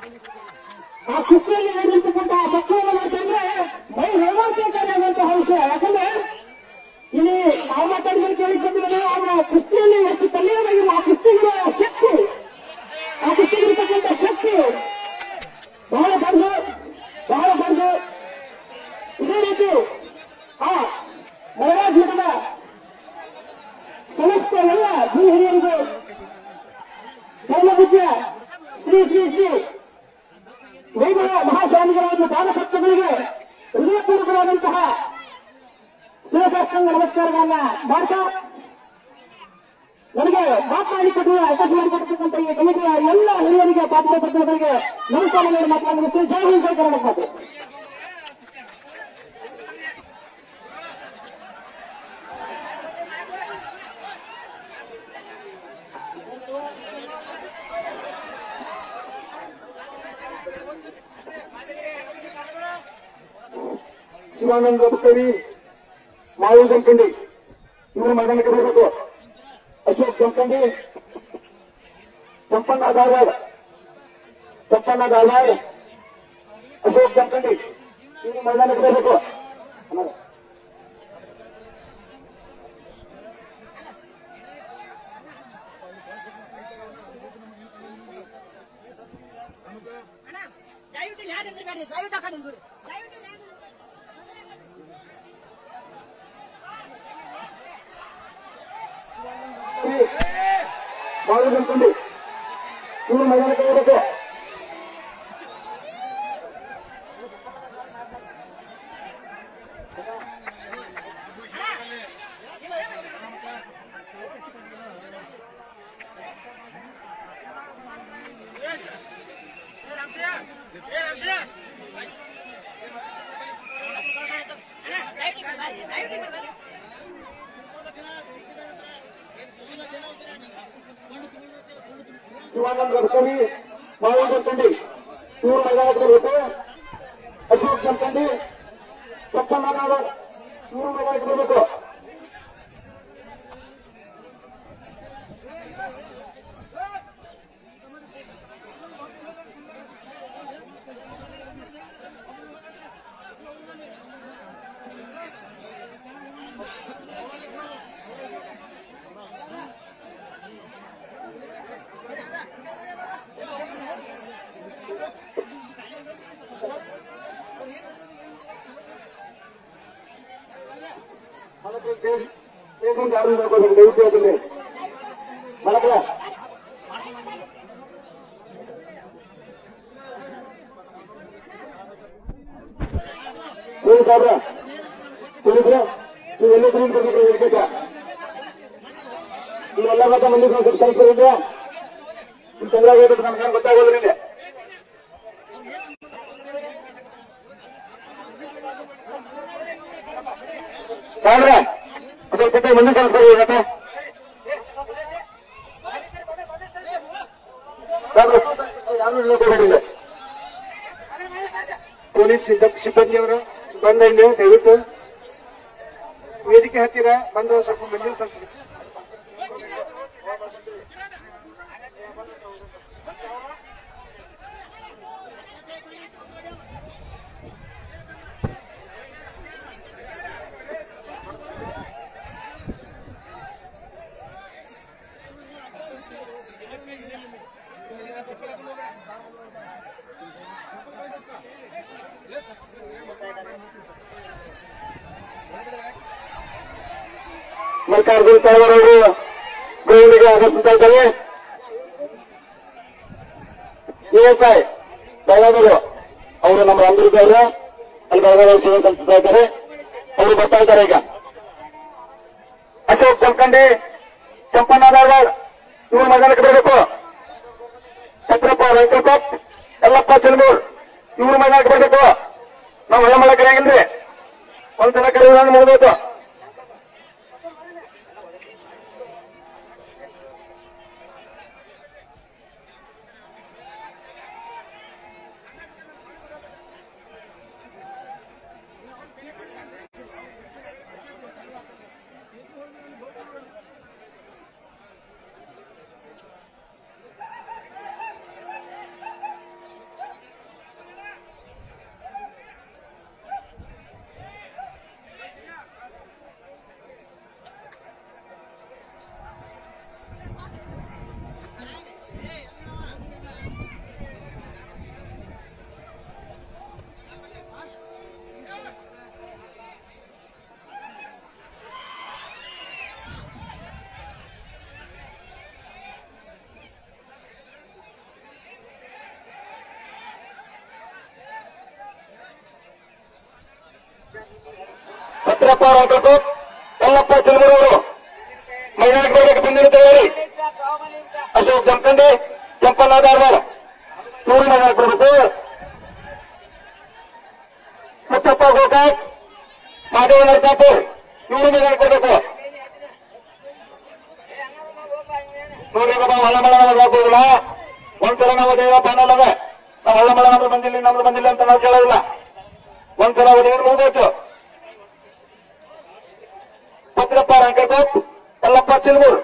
ಆ ಕುಸ್ತಿಯಲ್ಲಿ ನಡೆದಿರ್ತಕ್ಕಂಥ ಮಕ್ಕಳು ಅಂತಂದ್ರೆ ಮೈ ರೋಮಾಂಚಕಾರಿಯಾದಂತಹ ವಿಷಯ. ಯಾಕಂದ್ರೆ ಇಲ್ಲಿ ನಾವು ಮಾತಾಡಿದ್ರೆ ಕೇಳಿಕೊಂಡಿದ್ದೇವೆ, ಅವರ ಕುಸ್ತಿಯಲ್ಲಿ ಎಷ್ಟು ತಲ್ಲೀನವಾಗಿಲ್ಲ ಆ ಕುಸ್ತಿಗಳ ಶಕ್ತಿ, ಆ ಕುಸ್ತಿಗಿರ್ತಕ್ಕಂಥ ಶಕ್ತಿ ಬಹಳ ದೊಡ್ಡದು, ಬಹಳ ದೊಡ್ಡದು. ಇದೇ ರೀತಿ ಆ ಮಹಾರಾಜ್ ಮಠದ ಸಮಸ್ತ ಎಲ್ಲ ಗುರು ಹಿರಿಯರಿಗೂ ಪರಮಪೂಜ್ಯ ಶ್ರೀ ಶ್ರೀ ಶ್ರೀ ವೈಭವ ಮಹಾಸ್ವಾಮಿಗಳಾದ ಪಾದಪಕ್ಷಗಳಿಗೆ ಹೃದಯಪೂರ್ವಕವಾದಂತಹ ಶಿರಸಾಷ್ಟಾಂಗ ನಮಸ್ಕಾರಗಳನ್ನ ಮಾಡ್ತಾ ನನಗೆ ಮಾತನಾಡಿಕೊಟ್ಟು ಅವಕಾಶ ಮಾಡಿಕೊಟ್ಟಿರ್ತಕ್ಕಂಥ ಈ ಕಮಿಟಿಯ ಎಲ್ಲ ಹಿರಿಯರಿಗೆ ಪಾತ್ರಗಳಿಗೆ ನಮಸ್ಕಾರಗಳನ್ನು ಮಾತನಾಡುತ್ತೇವೆ. ಜೈ ಹಿಂದ್, ಜೈ ಕರ್ನಾಟಕ ಮಾತೆ. ಶಿವಾನಂದ ಕವಿ ಮಾವು ಜಮಖಂಡಿ ಇವರು ಮೈದಾನಕ್ಕೆ ಬರಬೇಕು. ಅಶೋಕ್ ಜಮಖಂಡಿ, ಚಂಪಣ್ಣ ಧಾರವಾಡ, ಅಶೋಕ್ ಜಮಖಂಡಿ ಇವರು ಮೈದಾನಕ್ಕೆ ಬರಬೇಕು. ಮಾವು ಜಮಖಂಡಿ ಇವರು ಮೈದಾನಕ್ಕೆ ಬರಬೇಕು. ಶಿವಾನಂದ ಗಡ್ಕರಿ ಮಾವು ಜಮಖಂಡಿ ಇವರು ಮೈದಾನಕ್ಕೆ ಬರಬೇಕು. ಅಶೋಕ್ ಜಮಖಂಡಿ, ಚಂಪಣ್ಣ ಧಾರವಾಡ ಇವರು ಮೈದಾನಕ್ಕೆ ಬರಬೇಕು. ನೀವೆಲ್ಲ ಮತ್ತೆ ಮಂದಿ ಕಳಿಸ್ಕೊಡಿದ್ರೆ ಚಂದ್ರಾಗ ನಮ್ಗೆ ಗೊತ್ತಾಗೋದ್ರಿಂದ ಸಾಂದ್ರ ಸ್ವಲ್ಪ ಮಂದಿ ಕಳಿಸ್ಕೊಡಿ. ಮತ್ತೆ ಯಾರು ಪೊಲೀಸ್ ಸಿಬ್ಬಂದಿಯವರು ಬಂದ ಇಲ್ಲಿ ದಯವಿಟ್ಟು ವೇದಿಕೆ ಹತ್ತಿರ ಬಂದು ಸ್ವಲ್ಪ ಮಂದಿರ ಸಂಸ್ಕೃತಿ ಮಲ್ಲಿಕಾರ್ಜುನ ತಳವಾರ ಅವರು ಗ್ರೌಂಡಿಗೆ ಆಗಮಿಸ್ತಾ ಇದ್ದಾರೆ. ESI ಬೆಳಗಾವಿ ಅವರು ನಮ್ಮ ರಾಮದುರ್ಗವರು ಅಲ್ಲಿ ಬೆಳಗಾವಿ ಸೇವೆ ಸಲ್ಲಿಸ್ತಾ ಇದ್ದಾರೆ. ಅವರು ಬರ್ತಾ ಇದ್ದಾರೆ ಈಗ. ಅಶೋಕ್ ಜಮಖಂಡಿ, ಚಂಪಣ್ಣ ಧಾರವಾಡ ಇವರು ಮೈದಾನಕ್ಕೆ ಬರಬೇಕು. ಪತ್ರಪ್ಪ ವೆಂಕಟಪ್ಪ, ಯಲ್ಲಪ್ಪ ಚಲಮೂರ್ ಇವರು ಮೈದಾನಕ್ಕೆ ಬರಬೇಕು. ನಾವು ಹೊಳೆ ಮಾಡಕ್ಕೆ ಆಗಿದ್ರೆ ಒಂದ್ಸಲ ಕರೆಯುವುದನ್ನು ಮಾಡಬೇಕು. ಭದ್ರಪ್ಪ ರಂಗಪ್ಪ ಯಲ್ಲಪ್ಪ ಚಿಲಮೂರವರು ಮೈದಾನಕ್ಕೆ ಬಂದಿರುತ್ತೇವೆ. ಅಶೋಕ್ ಜಮಖಂಡಿ ಕೆಂಪಣ್ಣ ಧಾರವಾಡ ಇವರು ಮೈದಾನಕ್ಕೆ ಬರಬೇಕು. ಮುತ್ತಪ್ಪ ಗೋಕಾಕ್ ಮಾದೇವ ನರಸಾಪುರ್ ಇವರು ಮೈದಾನಕ್ಕೆ ಬರಬೇಕು. ನೋಡ್ರಿ ಬಾಬಾ ಹೊಳ್ಳಮಳ ನಮಗೆ ಹಾಕೋದಿಲ್ಲ. ಒಂದ್ಸಲ ನಾವು ದೇವ ಪ್ಯಾನಲ್ ಅದ ನಾವು ಹೊಳ್ಳಮಳ ನಮ್ದು ಬಂದಿಲ್ಲ ಅಂತ ನಾವು ಕೇಳೋದಿಲ್ಲ. ಒಂದ್ಸಲ ಓದಿದ್ರೆ ಮುಗಿದೋಯ್ತು. ಭದ್ರಪ್ಪ ರಂಗಕೋಪ್ ಯಲ್ಲಪ್ಪ ಚಿಲಮೂರು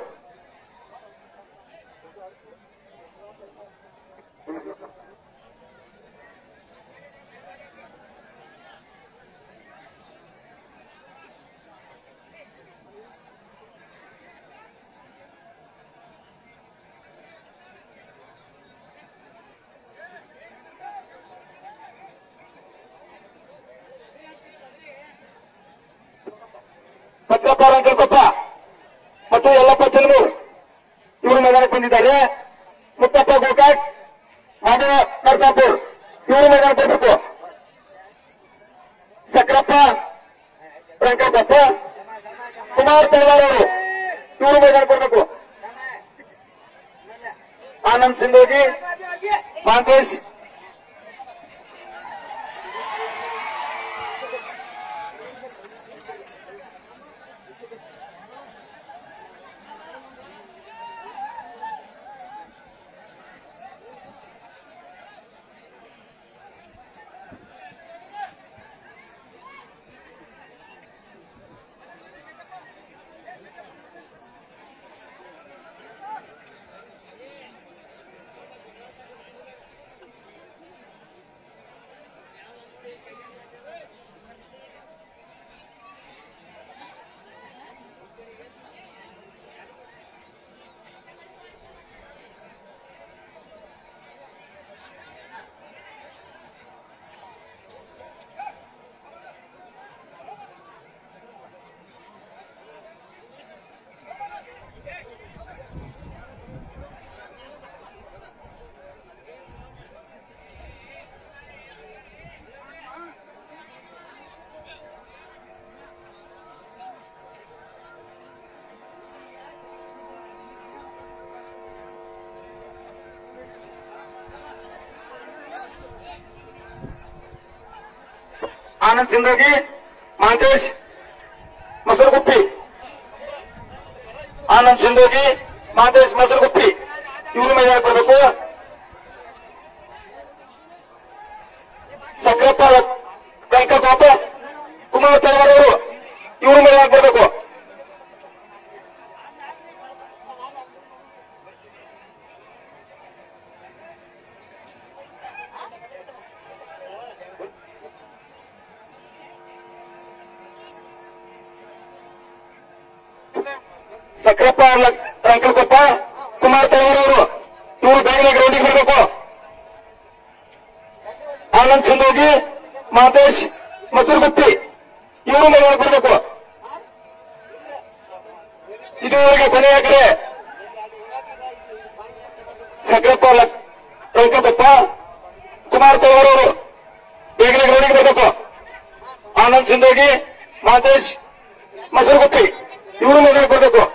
ಭದ್ರಪ್ಪ ರಂಗಕೊಪ್ಪ ಮತ್ತು ಯಲ್ಲಪ್ಪ ಚಿಲಮೂರು ಇವರು ಮೈದಾನಕ್ಕೆ ಬಂದಿದ್ದಾರೆ. ಮುತ್ತಪ್ಪ ಗೋಕಾಕ್ ಮಾದೇವ ನರಸಾಪುರ್ ಇವರು ಮೈದಾನಕ್ಕೆ ಬರಬೇಕು. ಸಕ್ರಪ್ಪ ರಂಗಕೊಪ್ಪ ಕುಮಾರ್ ತಳವಾರ್ ಅವರು ಇವರು ಮೈದಾನಕ್ಕೆ ಬರಬೇಕು. ಆನಂದ್ ಸಿಂಧೋಗಿ ಮಹಂತೇಶ್ ಆನಂದ್ ಸಿಂಧೋಗಿ ಮಹಂತೇಶ್ ಮಸರಗುಪ್ಪಿ ಆನಂದ್ ಸಿಂಧೋಗಿ ಮಹಂತೇಶ್ ಮಸರಗುಪ್ಪಿ ಇವರು ಮೈದಾನಕ್ಕೆ ಬರಬೇಕು. ಸಕ್ರಪ್ಪ ರಂಗಕೊಪ್ಪ ಕುಮಾರ್ ತಳವಾರ್ ಅವರು ಇವರು ಮೈದಾನಕ್ಕೆ ಬರಬೇಕು. ಸಕ್ರಪ್ಪ ರಂಗಕೊಪ್ಪ ಕುಮಾರ್ ತಳವಾರ್ ಅವರು ಇವರು ಬೇಗನೆ ಗ್ರೌಂಡಿಗೆ ಬರಬೇಕು. ಆನಂದ್ ಸಿಂಧೋಗಿ ಮಹಂತೇಶ್ ಮಸರಗುಪ್ಪಿ ಇವರು ಮೈದಾನಕ್ಕೆ ಬರಬೇಕು. ಇದುವರೆಗೆ ಕೊನೆಯ ಕರೆ ಸಕ್ರಪ್ಪ ರಂಗಕೊಪ್ಪ ಕುಮಾರ್ ತಳವಾರ್ ಅವರು ಬೇಗನೆ ಗ್ರೌಂಡಿಗೆ ಬರಬೇಕು. ಆನಂದ್ ಸಿಂಧೋಗಿ ಮಹಂತೇಶ್ ಮಸರಗುಪ್ಪಿ ಇವರು ಮೈದಾನಕ್ಕೆ ಬರಬೇಕು.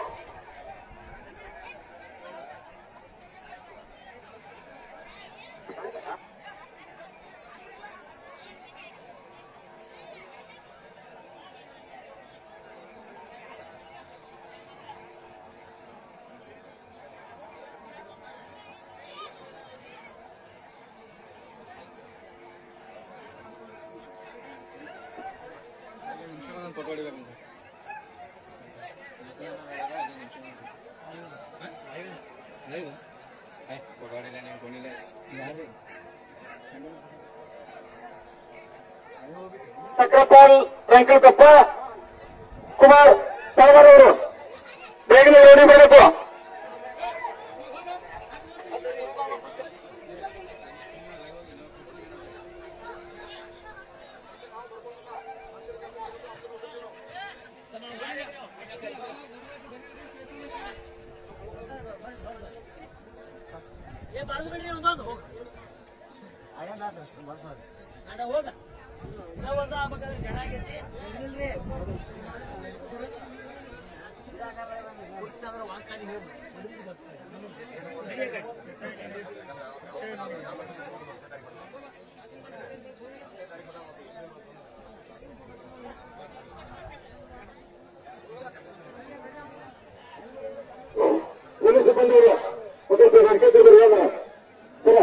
ಸಕ್ರಪ್ಪ ರಂಗಕೊಪ್ಪ ಕುಮಾರ್ ತಳವಾರ್ ಅವರು ಬೇಗನೆ ರೆಡಿ ಬರಬೇಕು. ಹೋಗ ಬಂದಿರೋ ಸ್ವಲ್ಪ ಅಡ್ಕೈತಿದ್ರು ಇವಾಗ ಸರ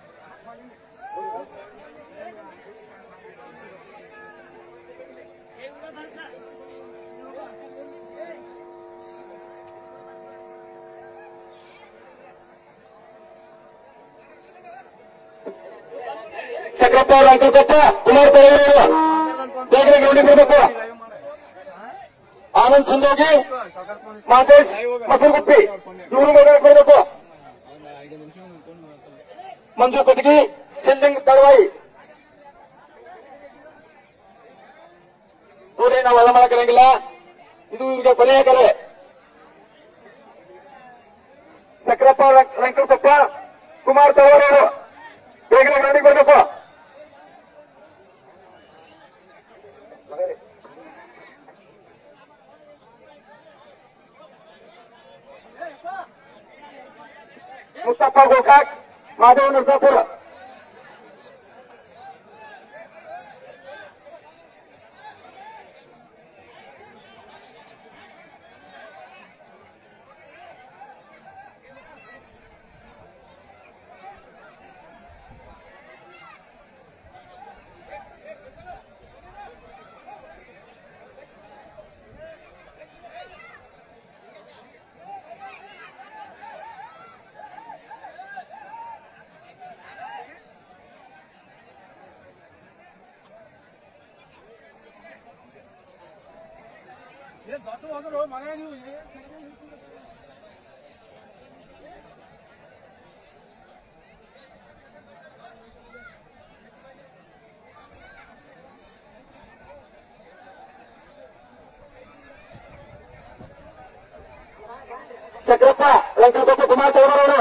ಸಕ್ರಪ್ಪ ಲಂಕಪ್ಪ ಕುಮಾರ್ ತಲೆಯವರು ಬೇಗನೆ ಗ್ರೌಂಡಿಗೆ ಬರಬೇಕು. ಆನಂದ್ ಸಿಂಧೋಗಿ ಮಾತೇಶ್ ಮಸೂರ್ಗುಪ್ಪಿ ಇವರು ಮೈದಾನಕ್ಕೆ ಬರಬೇಕು. ಮಂಜು ಕಟಗಿ ಸಿಂದಿಂಗ್ ತಳವಾಯಿ ನೋಡಿ ನಾವು ಹೊಲ ಮಾಡಕ್ಕಾಗಿಲ್ಲ. ಇದು ಈಗ ಕೊನೆಯ ಕಲೆ. ಸಕ್ರಪ್ಪ ಲಂಕಪ್ಪ ಕುಮಾರ್ ತಳವಾರವರು ಬೇಗನೆ ಗ್ರೌಂಡಿಗೆ ಬರಬೇಕು. ಮುಸ್ತಫಾ ಗೋಕಾಕ್ ಮಾಧವ್ ನರಸಾಪುರ ಸಕ್ರಪ್ಪ ಲಂಕಪ್ಪ ಕುಮಾರ್ ತಳವಾರವರು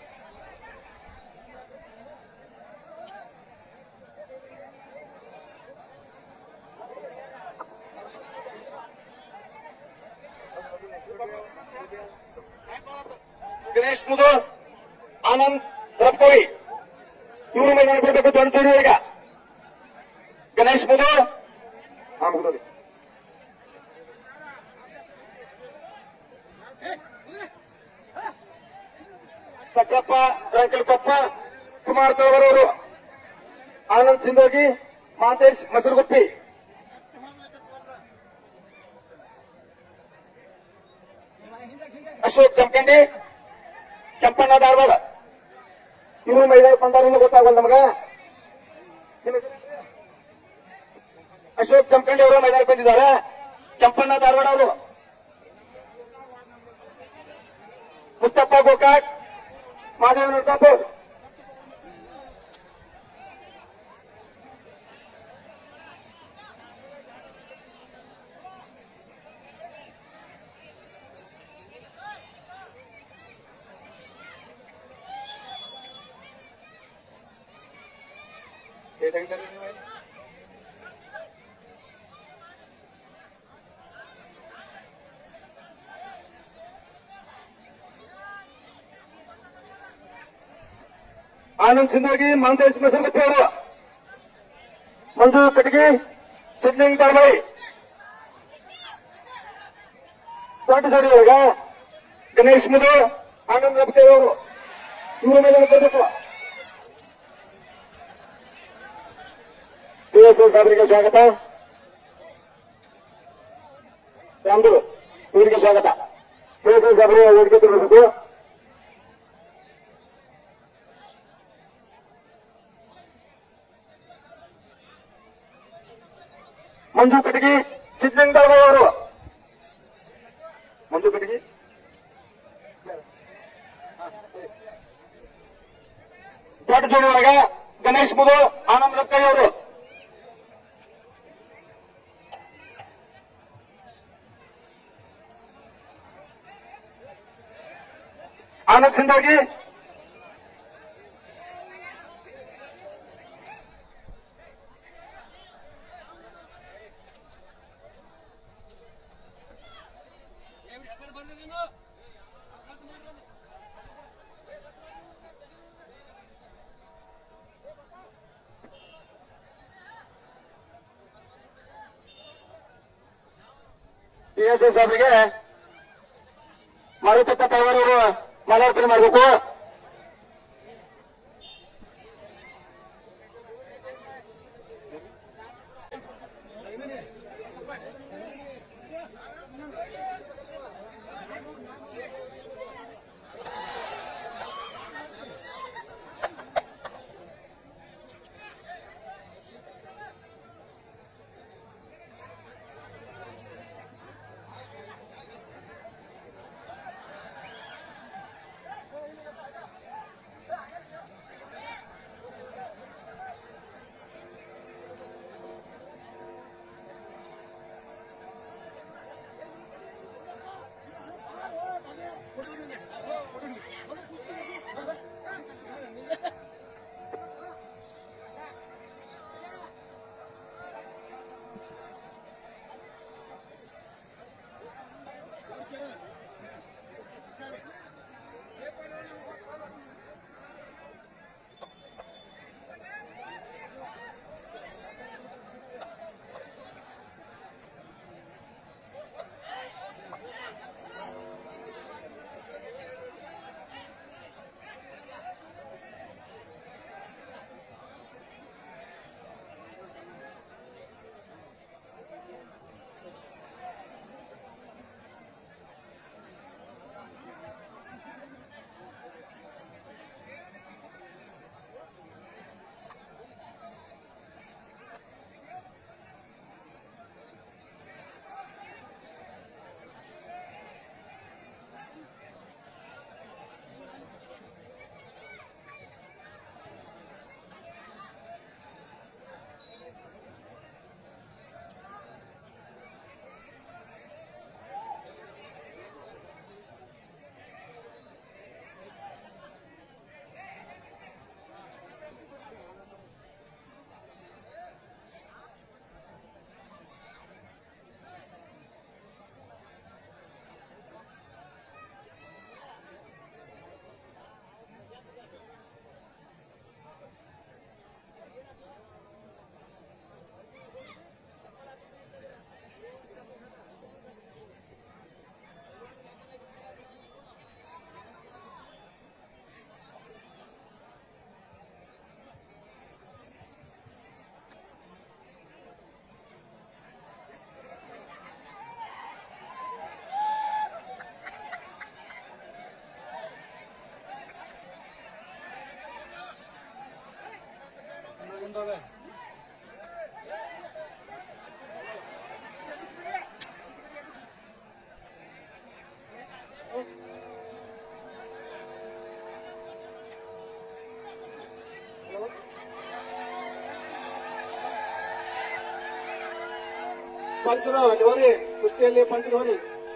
ಗಣೇಶ್ ಮುದೋಳ್ ಆನಂದ್ ರಬ್ಕವಿ ಇವರು ಮೈದಾನಕ್ಕೆ ಬರಬೇಕು. ದೊಡ್ಡ ಈಗ ಗಣೇಶ್ ಮುದೋಳ್ ಸಕ್ರಪ್ಪ ರಂಕಲ್ಕೊಪ್ಪ ಕುಮಾರ್ ತಳವಾರವರು ಆನಂದ್ ಸಿಂಧೋಗಿ ಮಾತೇಶ್ ಮಸೂರ್ಗುಪ್ಪಿ ಅಶೋಕ್ ಜಮಖಂಡಿ ಕೆಂಪಣ್ಣ ಧಾರವಾಡ ಇವರು ಮೈದಾನಕ್ಕೆ ಬಂದಾರ ಗೊತ್ತಾಗಲ್ಲ ನಮಗ. ಅಶೋಕ್ ಜಮಖಂಡಿ ಅವರು ಮೈದಾನಕ್ಕೆ ಬಂದಿದ್ದಾರೆ. ಕೆಂಪಣ್ಣ ಧಾರವಾಡ ಅವರು ಮುಸ್ತಫಾ ಗೋಕಾಕ್ ಮಾಧವ್ ನರಸಾಪುರ ಆನಂದ್ ಸಿಂಧೋಗಿ ಮಾಂತೇಶ್ ಮಸೂರ್ಗುಪ್ಪಿ ಅವರು ಮಂಜು ಕಟಗಿ ಸಿದ್ಲಿಂಗ್ ತಳವಾಯಿ ದೊಡ್ಡ ಜೋಡಿ ಒಳಗ ಗಣೇಶ್ ಮುದೋಳ್ ಆನಂದ್ ರಬ್ಕವಿ ಅವರು ಇವರು ಮೇಲೆ ಬರಬೇಕು. PSS ಅವರಿಗೆ ಸ್ವಾಗತ. ರಾಮದುರು ಇವರಿಗೆ ಸ್ವಾಗತ. PSS ಅವರಿಗೆ ವೇದಿಕೆ ತೋರಿಸಬೇಕು. ಮಂಜು ಕಟಗಿ ಸಿದ್ಲಿಂಗ್ ತಳವಾಯಿ ಅವರು ಮಂಜು ಕಟಗಿ ದೊಡ್ಡ ಜೋಡಿ ಒಳಗ ಗಣೇಶ್ ಮುದೋಳ್ ಆನಂದ್ ರಬ್ಕವಿ ಅವರು ಆನಂದ್ ಸಿಂಧೋಗಿ PSS ಅವರಿಗೆ ಮಾರುತಪ್ಪ ತಳವಾರವರು ಮಾಲಾರ್ಪಣೆ ಮಾಡಬೇಕು. ಪಂಚನ ಜೋರಿ ಕುಸ್ತಿಯಲ್ಲಿ ಪಂಚ ಜೋರಿ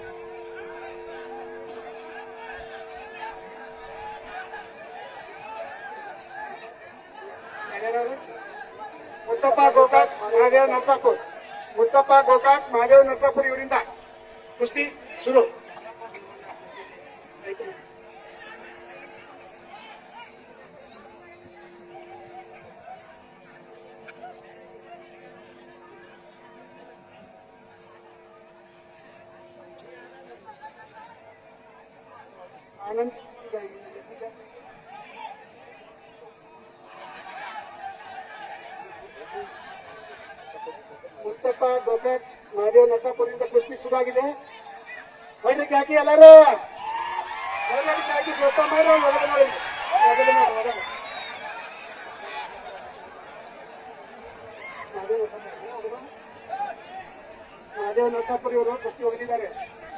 ಮುತ್ತಪ್ಪ ಗೋಕಾಕ್ ಮಹಾದೇವ್ ನರ್ಸಾಪುರ್. ಮುತ್ತಪ್ಪ ಗೋಕಾಕ್ ಮಹಾದೇವ್ ನರ್ಸಾಪುರ್ ಇವರಿಂದ ಕುಸ್ತಿ ಶುರು. ಆನಂದ್ ಮುತ್ತಪ್ಪ ಗೋಕಾಕ್ ಮಹಾದೇವ್ ನರ್ಸಾಪುರಿಂದ ಕುಸ್ತಿ ಶುರುವಾಗಿದೆ. ಹೊರಗೆ ಹಾಕಿ ಎಲ್ಲರೂ ಹೊರಗೆ ಹಾಕಿ ಪ್ರೋತ್ಸಾಹ ಮಾಡಿ ಒಳಗೆ ನೋಡಿ ಒಳಗೆ ನೋಡಿ ಮಹಾದೇವ್ ನರ್ಸಾಪುರ ಇವರು ಕುಸ್ತಿ ಹೋಗಿದ್ದಾರೆ.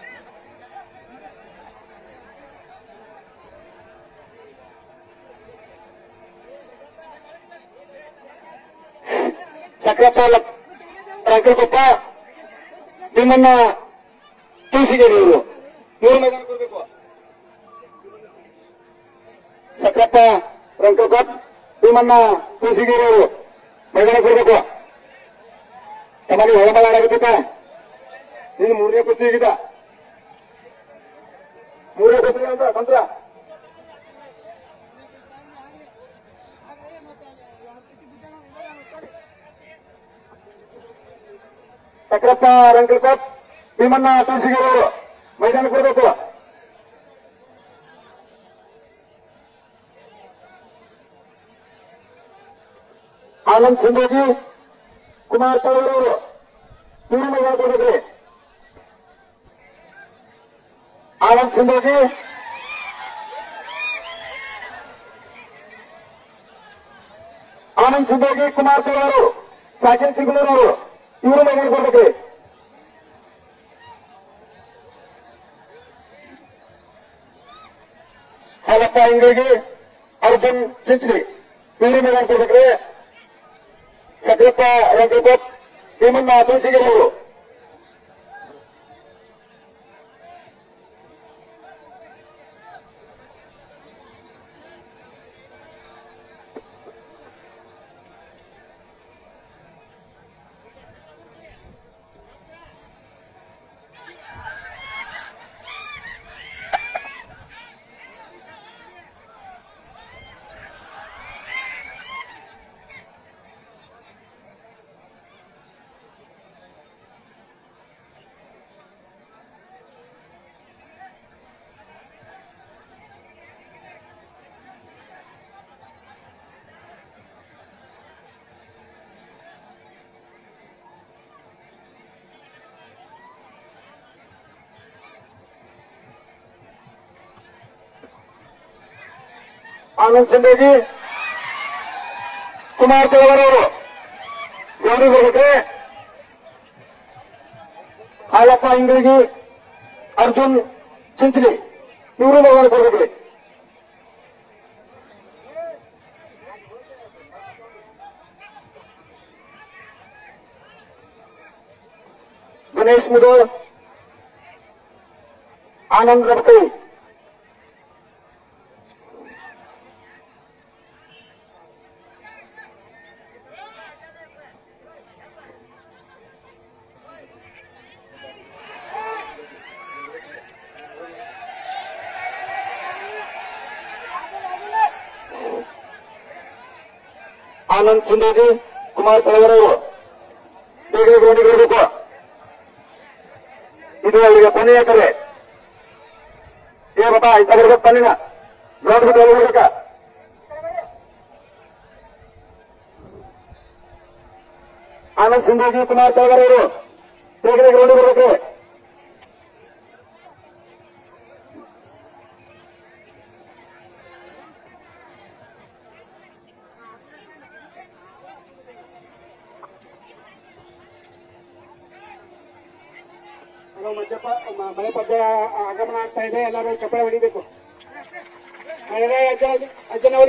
ಸಕ್ರಪ್ಪ ರಂಕಲಕೊಪ್ಪ ಭೀಮಣ್ಣ ತುಳಸಿಗೇರಿ ಇವರು ಮೈದಾನ ಕೊಡಬೇಕು. ಸಕ್ರಪ್ಪ ರಂಕಲಕೊಪ್ಪ ಭೀಮಣ್ಣ ತುಳಸಿಗೇರಿ ಅವರು ಮೈದಾನ ಕೊಡಬೇಕು. ತಮ್ಮಲ್ಲಿ ಹೊಳಮಳ ಆಡಬೇಕ. ಇನ್ನು ಮೂರನೇ ಕುಸ್ತಿ ಆಗಿದೆ. ಮೂರನೇ ಕೊಬ್ಬರಿ ಅಂತ ತಂತ್ರ ಸಕ್ರಪ್ಪ ರಂಕಲ್ಕೋಟ್ ಭೀಮಣ್ಣ ತುಳಸಿಗೇರವರು ಮೈದಾನಕ್ಕೆ ಬರಬೇಕು. ಆನಂದ್ ಸಿಂಧೋಗಿ ಕುಮಾರ್ ತಳವರವರು ಇವರು ಮೈದಾನ ಕೊಡಬೇಕ್ರಿ. ಆನಂದ್ ಸಿಂಧೋಗಿ ಕುಮಾರ್ ತಳವರು ಸಾಕಿನ್ ತಿಂಗಳೂರವರು ಇವರು ಮೈದಾನ ಕೊಡ್ಬೇಕ್ರಿ. ಹಾಲಪ್ಪ ಇಂಗಳಿಗೆ ಅರ್ಜುನ್ ಚಿಂಚಲಿ ಇವರು ಮೈದಾನ ಕೊಡ್ಬೇಕ್ರಿ. ಸಕ್ರಪ್ಪ ರಂಗಕೋಟ್ ಭೀಮಣ್ಣ ತುಳಸಿಗೇರವರು ಆನಂದ್ ಸಿಂಧೋಗಿ ಕುಮಾರ್ ತಳವರವರು ಗೌರವ ಕೊಡ್ಬೇಕ್ರಿ. ಹಾಲಪ್ಪ ಇಂಗಳಿಗೆ ಅರ್ಜುನ್ ಚಿಂಚಲಿ ಇವರು ಗೌರವ ಕೊಡ್ಬೇಕ್ರಿ. ಗಣೇಶ್ ಮುದೋಳ್ ಆನಂದ್ ರಬಕೈ ಆನಂದ್ ಸಿಂಧೋಗಿ ಕುಮಾರ್ ತಳವರವರು ಬೇಗ ಗ್ರೌಂಡಿಗೆ ಬರಬೇಕು. ಇದು ಅವರಿಗೆ ಕೊನೆಯ ಕರೆ. ಏ ಬಾಬಾ ಇಂತ ಬರ್ಬೇಕು ತನ್ನಿನ ಗ್ರೌಂಡ್ ಬಿಟ್ಟು ಹೋಗ್ಬೇಕ. ಆನಂದ್ ಸಿಂಧೋಗಿ ಕುಮಾರ್ ತಳವರವರು ಬೇಗ ಗ್ರೌಂಡಿಗೆ ಬರಬೇಕು. ಮಳೆ ಪದ್ಯ ಆಗಮನ ಆಗ್ತಾ ಇದೆ. ಎಲ್ಲರೂ ಚಪ್ಪಳೆ ಹೊಡಿಬೇಕು. ಅಜ್ಜನ